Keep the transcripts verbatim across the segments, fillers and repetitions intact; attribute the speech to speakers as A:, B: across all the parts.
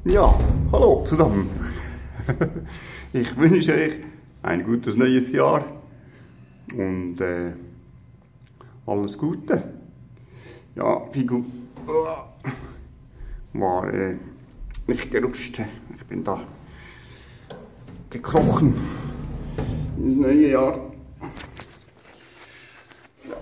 A: Ja, hallo zusammen. Ich wünsche euch ein gutes neues Jahr und äh, alles Gute. Ja, Figu war äh, nicht gerutscht. Ich bin da gekrochen ins neue Jahr. Ja.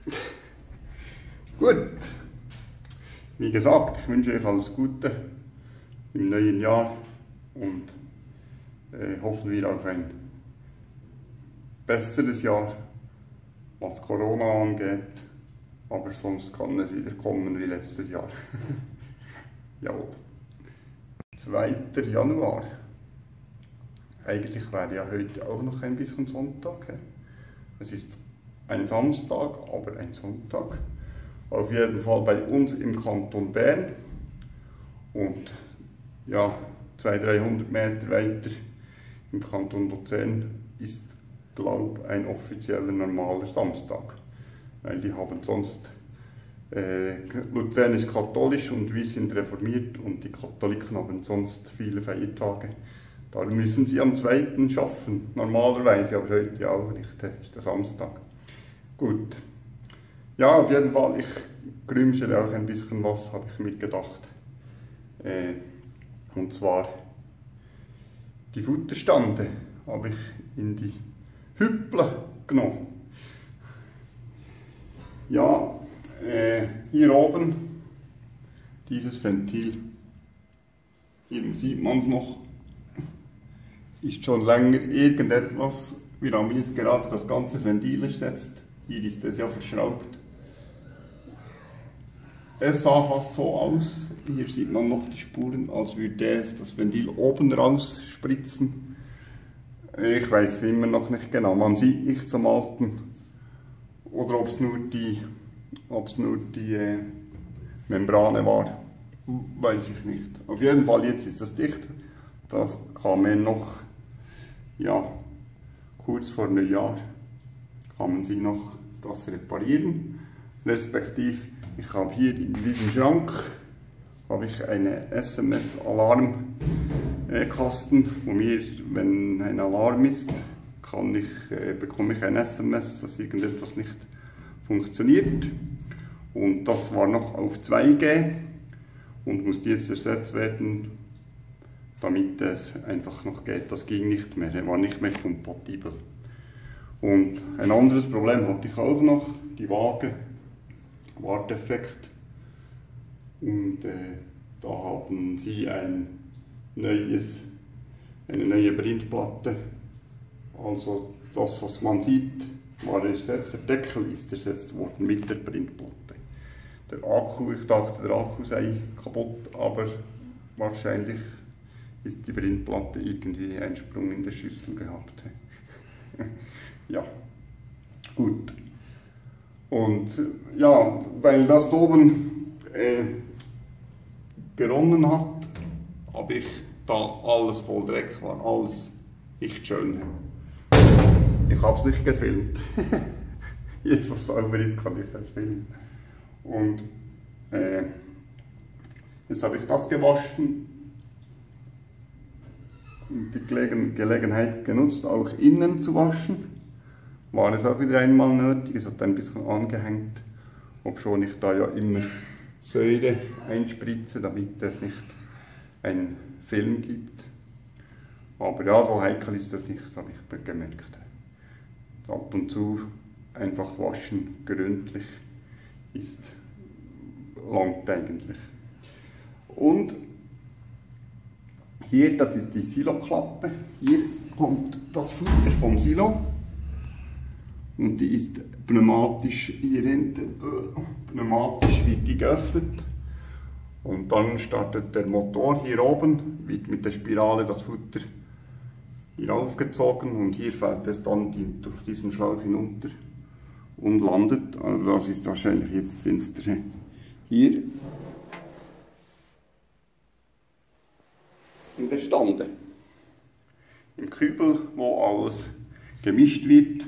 A: Gut. Wie gesagt, ich wünsche euch alles Gute im neuen Jahr und äh, hoffen wir auf ein besseres Jahr, was Corona angeht, aber sonst kann es wieder kommen wie letztes Jahr. Jawohl. zweiter Januar. Eigentlich wäre ja heute auch noch ein bisschen Sonntag. Es ist ein Samstag, aber ein Sonntag. Auf jeden Fall bei uns im Kanton Bern. Und ja, zweihundert, dreihundert Meter weiter im Kanton Luzern ist, glaube ich, ein offizieller normaler Samstag. Weil die haben sonst, äh, Luzern ist katholisch und wir sind reformiert und die Katholiken haben sonst viele Feiertage. Da müssen sie am zweiten schaffen, normalerweise, aber heute auch nicht, das ist der Samstag. Gut. Ja, auf jeden Fall, ich grümschele auch ein bisschen was, habe ich mir gedacht. Äh, und zwar die Futterstande habe ich in die Hüpple genommen. Ja, äh, hier oben dieses Ventil, hier sieht man es noch, ist schon länger irgendetwas. Wir haben jetzt gerade das ganze Ventil ersetzt. Hier ist es ja verschraubt. Es sah fast so aus. Hier sieht man noch die Spuren, als würde es das Ventil oben rausspritzen. Ich weiß immer noch nicht genau. Man sieht nichts am alten. Oder ob es nur die, ob es nur die äh, Membrane war. Weiß ich nicht. Auf jeden Fall, jetzt ist das dicht. Das kann man noch, ja, kurz vor Neujahr kann man sie noch das reparieren. Respektive, ich habe hier in diesem Schrank habe ich eine S M S-Alarmkasten, wo mir, wenn ein Alarm ist, kann ich, äh, bekomme ich ein S M S, dass irgendetwas nicht funktioniert. Und das war noch auf zwei G und musste jetzt ersetzt werden, damit es einfach noch geht. Das ging nicht mehr, er war nicht mehr kompatibel. Und ein anderes Problem hatte ich auch noch, die Waage war defekt. Und äh, da haben sie ein neues, eine neue Printplatte. Also das, was man sieht, war ersetzt. Der Deckel ist ersetzt worden mit der Printplatte. Der Akku, ich dachte, der Akku sei kaputt, aber wahrscheinlich ist die Printplatte irgendwie einen Sprung in der Schüssel gehabt. Ja, gut. Und ja, weil das da oben äh, geronnen hat, habe ich da alles voll Dreck, war alles nicht schön. Ich habe es nicht gefilmt. Jetzt, was sauber ist, kann ich es filmen. Und äh, jetzt habe ich das gewaschen und die Gelegen Gelegenheit genutzt, auch innen zu waschen. War es auch wieder einmal nötig, es hat ein bisschen angehängt, obschon ich da ja immer Säure einspritze, damit es nicht einen Film gibt. Aber ja, so heikel ist das nicht, habe ich gemerkt. Ab und zu einfach waschen, gründlich, ist langt eigentlich. Und hier, das ist die Siloklappe, hier kommt das Futter vom Silo. Und die ist pneumatisch hier hinten, pneumatisch wird die geöffnet. Und dann startet der Motor hier oben, wird mit der Spirale das Futter hier aufgezogen und hier fällt es dann die, durch diesen Schlauch hinunter und landet. Also das ist wahrscheinlich jetzt finster. Hier in der Stande, im Kübel, wo alles gemischt wird.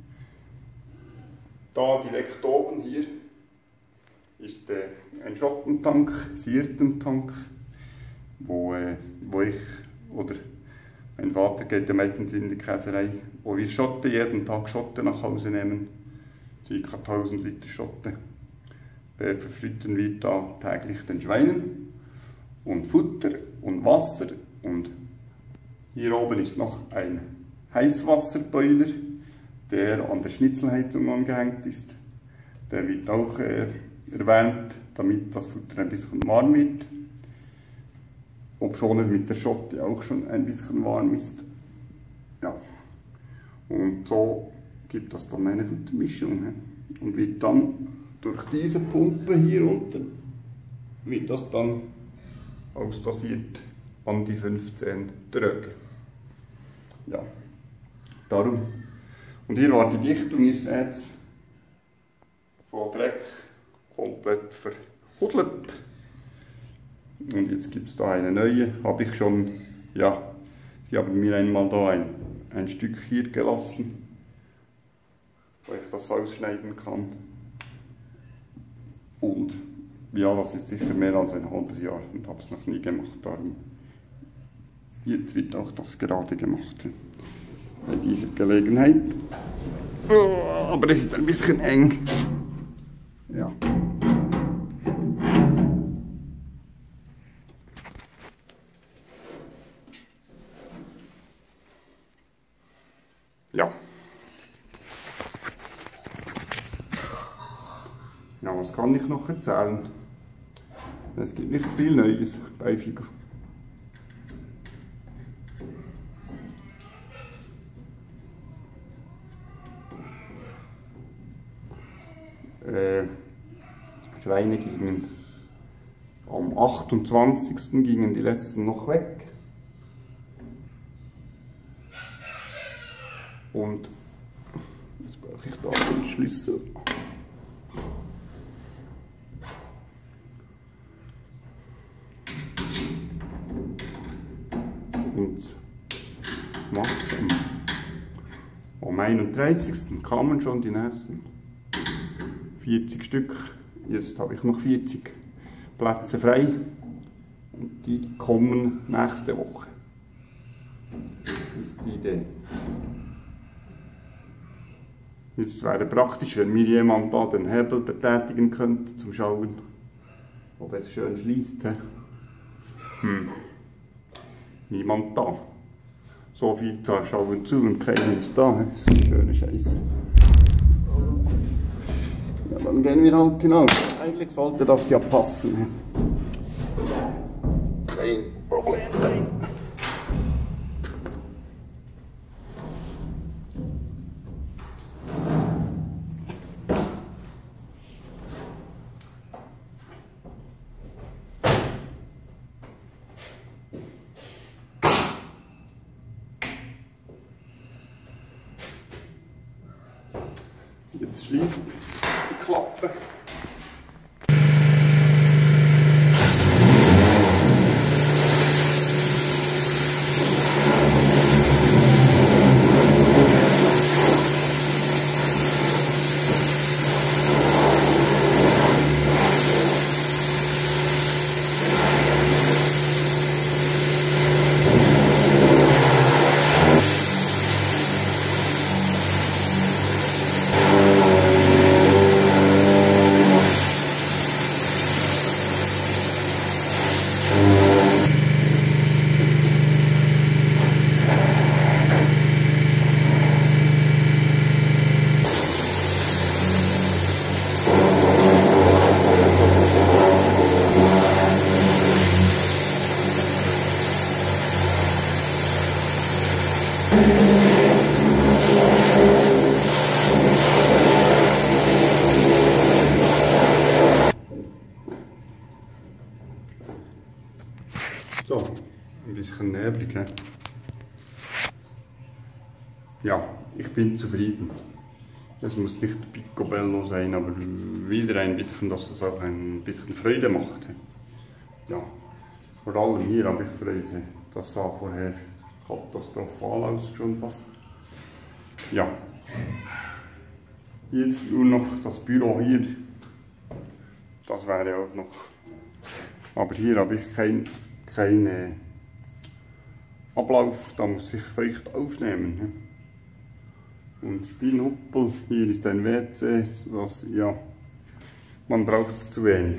A: Da direkt oben hier ist äh, ein Schottentank, Sirtentank. wo, äh, wo ich, oder mein Vater geht ja meistens in die Käserei, wo wir Schotten, jeden Tag Schotten nach Hause nehmen, ca. tausend Liter Schotten. Wir verfüttern wir da täglich den Schweinen und Futter und Wasser, und hier oben ist noch ein Heißwasserboiler, der an der Schnitzelheizung angehängt ist. Der wird auch äh, erwärmt, damit das Futter ein bisschen warm wird. Obschon es mit der Schotte auch schon ein bisschen warm ist. Ja. Und so gibt das dann eine Futtermischung. Und wird dann durch diese Pumpe hier unten, wird das dann ausdosiert an die fünfzehn Tröge. Ja, darum. Und hier war die Dichtung, ihr seht es, voll Dreck, komplett verhudelt. Und jetzt gibt es da eine neue, habe ich schon, ja, sie haben mir einmal da ein, ein Stück hier gelassen, wo ich das ausschneiden kann. Und ja, das ist sicher mehr als ein halbes Jahr und habe es noch nie gemacht, darum. Jetzt wird auch das gerade gemacht. Bei dieser Gelegenheit. Oh, aber es ist ein bisschen eng. Ja. Ja. Ja, was kann ich noch erzählen? Es gibt nicht viel Neues bei Figo. Äh, Schweine gingen am achtundzwanzigsten gingen die letzten noch weg. Und jetzt brauche ich da den Schlüssel. Und was? Am einunddreißigsten kamen schon die nächsten vierzig Stück. Jetzt habe ich noch vierzig Plätze frei. Und die kommen nächste Woche. Das ist die Idee. Jetzt wäre praktisch, wenn mir jemand da den Hebel betätigen könnte, zum Schauen, ob es schön schließt. Hm. Niemand da. So viel da schauen zu und keiner ist da. Das ist eine schöne Scheiße. Ja, dann gehen wir halt hinaus. Eigentlich sollte das ja passen. Kein Problem sein. Jetzt schließt die Klappe. So, ein bisschen neblig. He? Ja, ich bin zufrieden. Es muss nicht picobello sein, aber wieder ein bisschen, dass es auch ein bisschen Freude macht. He? Ja, vor allem hier habe ich Freude. Das sah vorher katastrophal aus, schon fast. Ja, jetzt nur noch das Büro hier. Das wäre auch noch. Aber hier habe ich kein, keinen äh, Ablauf, da muss ich feucht aufnehmen. Und Spielhuppel, hier ist ein W C, das, ja, man braucht es zu wenig.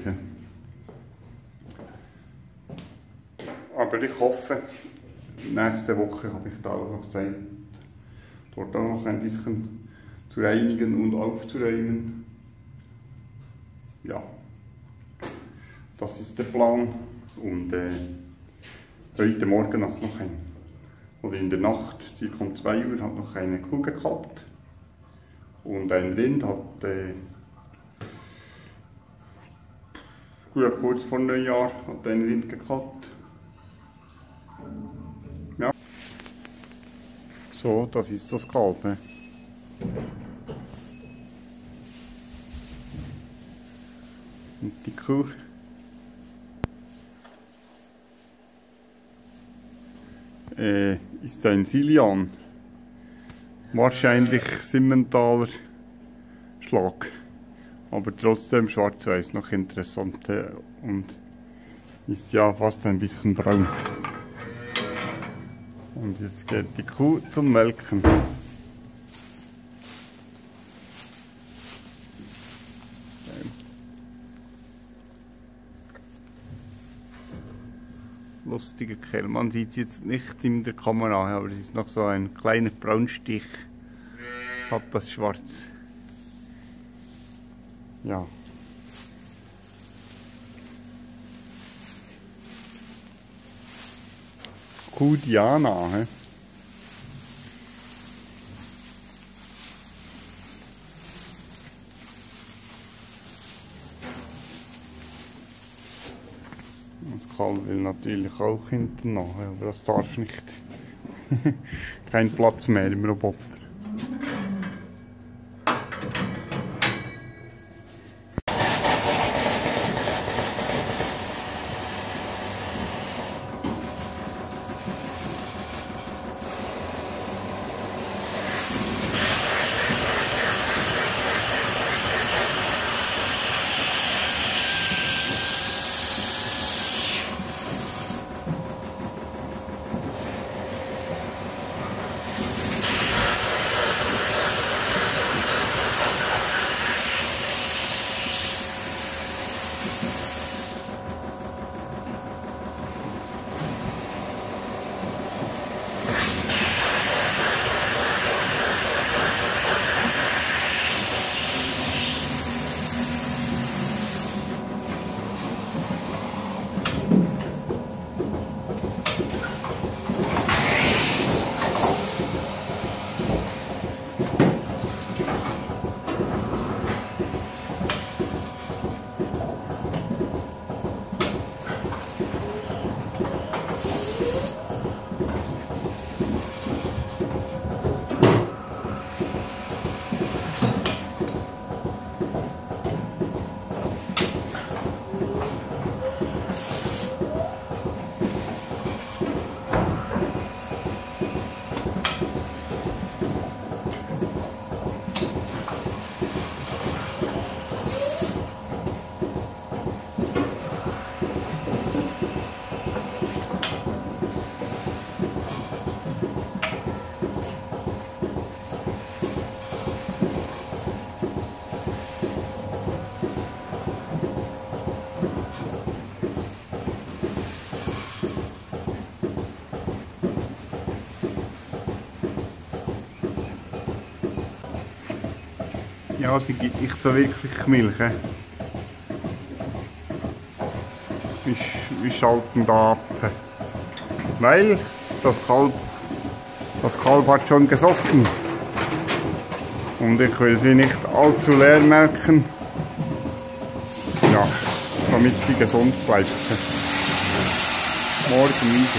A: Aber ich hoffe, nächste Woche habe ich da auch noch Zeit, dort auch noch ein bisschen zu reinigen und aufzuräumen. Ja, das ist der Plan. Und äh, heute Morgen hat es noch ein, oder in der Nacht, circa um zwei Uhr, hat noch eine Kuh gekalbt. Und ein Rind hat äh, ja, kurz vor Neujahr hat ein Rind gekalbt. Ja. So, das ist das Kalb. He. Und die Kuh äh, ist ein Silian. Wahrscheinlich Simmentaler Schlag. Aber trotzdem schwarz-weiß noch interessant und ist ja fast ein bisschen braun. Und jetzt geht die Kuh zum Melken. Lustiger Kerl, man sieht es jetzt nicht in der Kamera, aber es ist noch so ein kleiner Braunstich, hat das Schwarz. Ja. Kuh Diana, he? Das Kalb will natürlich auch hinten nach, aber das darf nicht. Kein Platz mehr im Roboter. Ja, sie gibt nicht so wirklich Milch. He? Wir, wir schalten da ab. Weil das Kalb, das Kalb hat schon gesoffen. Und ich will sie nicht allzu leer melken. Ja, damit sie gesund bleibt. Morgen wieder.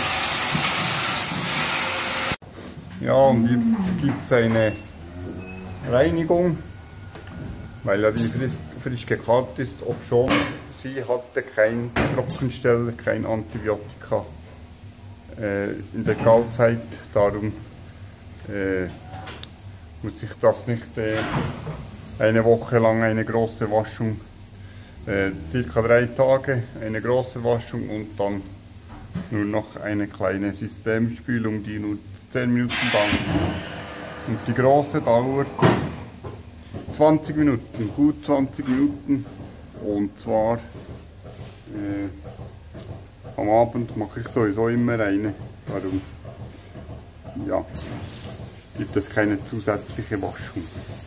A: Ja, und jetzt gibt es eine Reinigung, weil ja die frisch, frisch gekalbt ist, obschon sie hatte kein Trockenstelle, kein Antibiotika äh, in der Kaltzeit. Darum äh, muss ich das nicht äh, eine Woche lang eine große Waschung, äh, circa drei Tage, eine große Waschung und dann Nur noch eine kleine Systemspülung, die nur zehn Minuten dauert. Und die große dauert zwanzig Minuten, gut zwanzig Minuten. Und zwar äh, am Abend mache ich sowieso immer eine. Darum ja, gibt es keine zusätzliche Waschung.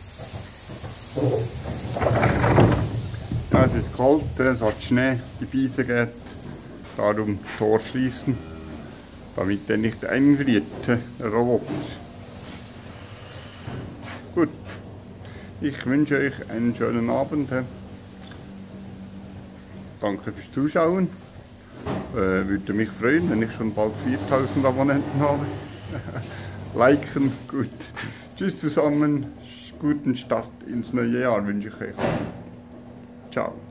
A: Ja, es ist kalt, es hat Schnee, die Wiese geht. Darum Tor schließen, damit er nicht einfriert, der Roboter. Gut, ich wünsche euch einen schönen Abend. Danke fürs Zuschauen. Äh, würde mich freuen, wenn ich schon bald viertausend Abonnenten habe. Liken, gut. Tschüss zusammen, guten Start ins neue Jahr wünsche ich euch. Ciao.